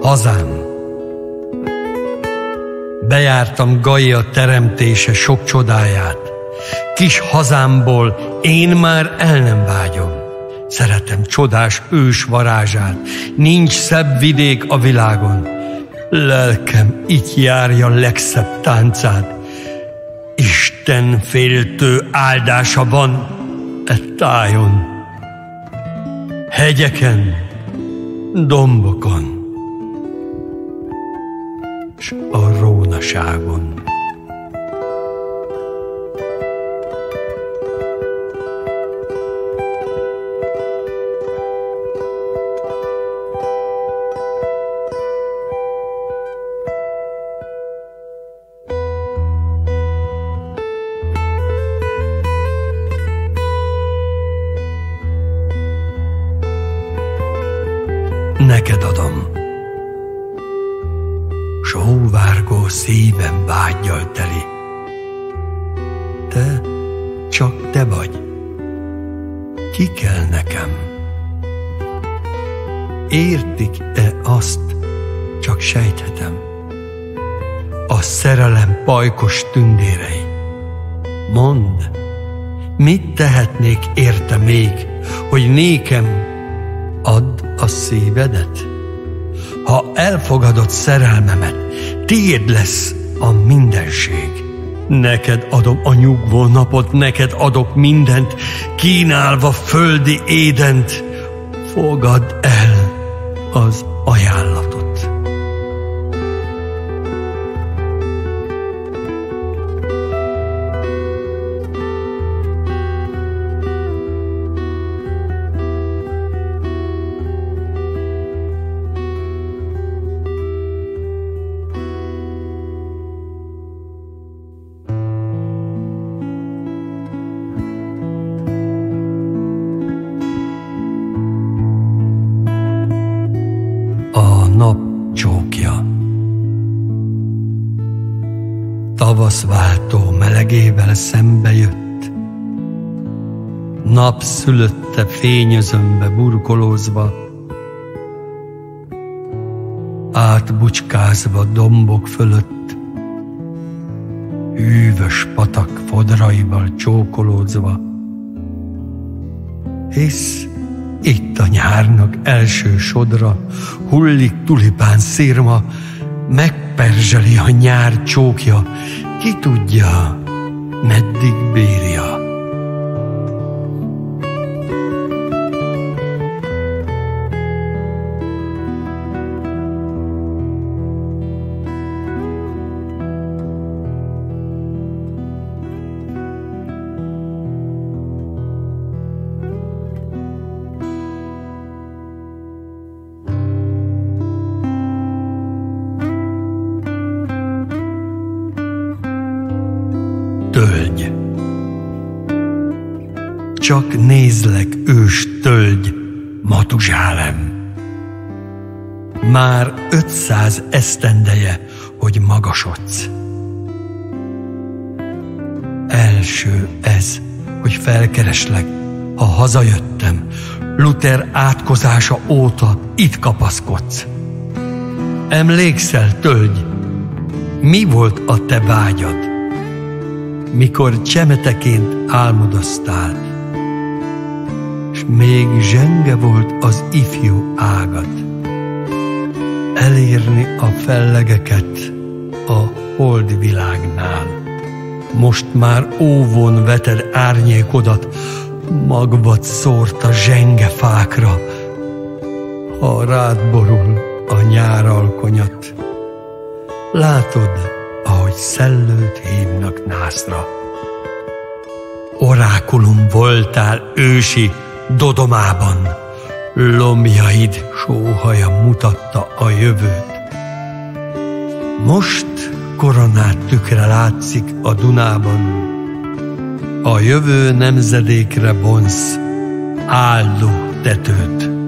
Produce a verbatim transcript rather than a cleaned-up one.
hazám. Bejártam Gaia teremtése sok csodáját. Kis hazámból én már el nem vágyom. Szeretem csodás ős varázsát. Nincs szebb vidék a világon. Lelkem itt járja legszebb táncát. Isten féltő áldása van e tájon. Hegyeken, dombokon s a rónaságon. Neked adom, sóvárgó szívem vággyal teli. Te, csak te vagy, ki kell nekem? Értik-e azt, csak sejthetem, a szerelem pajkos tündérei. Mondd, mit tehetnék érte még, hogy nékem add a szívedet? Ha elfogadod szerelmemet, tiéd lesz a mindenség. Neked adom a nyugvó napot, neked adok mindent, kínálva földi édent. Fogadd el az ajánlatot. Nap csókja. Tavaszváltó melegével szembe jött, nap szülötte fényözömbe burkolózva, átbucskázva dombok fölött, hűvös patak fodraival csókolózva. Hisz itt a nyárnak első sodra, hullik tulipán szirma, megperzseli a nyár csókja, ki tudja, meddig bírja. Tölgy. Csak nézlek, ős tölgy, Matuzsálem. Már ötszáz esztendeje, hogy magasodsz. Első ez, hogy felkereslek, ha hazajöttem, Luther átkozása óta itt kapaszkodsz. Emlékszel, tölgy, mi volt a te vágyad, mikor csemeteként álmodoztál, s még zsenge volt az ifjú ágad, elérni a fellegeket a holdi világnál. Most már óvon veted árnyékodat, magvat szórt a zsenge fákra, ha rád borul a nyáralkonyat. Látod, ahogy szellőt hívnak nászra. Orákulum voltál ősi Dodomában, lombjaid sóhaja mutatta a jövőt. Most koronát tükre látszik a Dunában, a jövő nemzedékre vonsz áldó tetőt.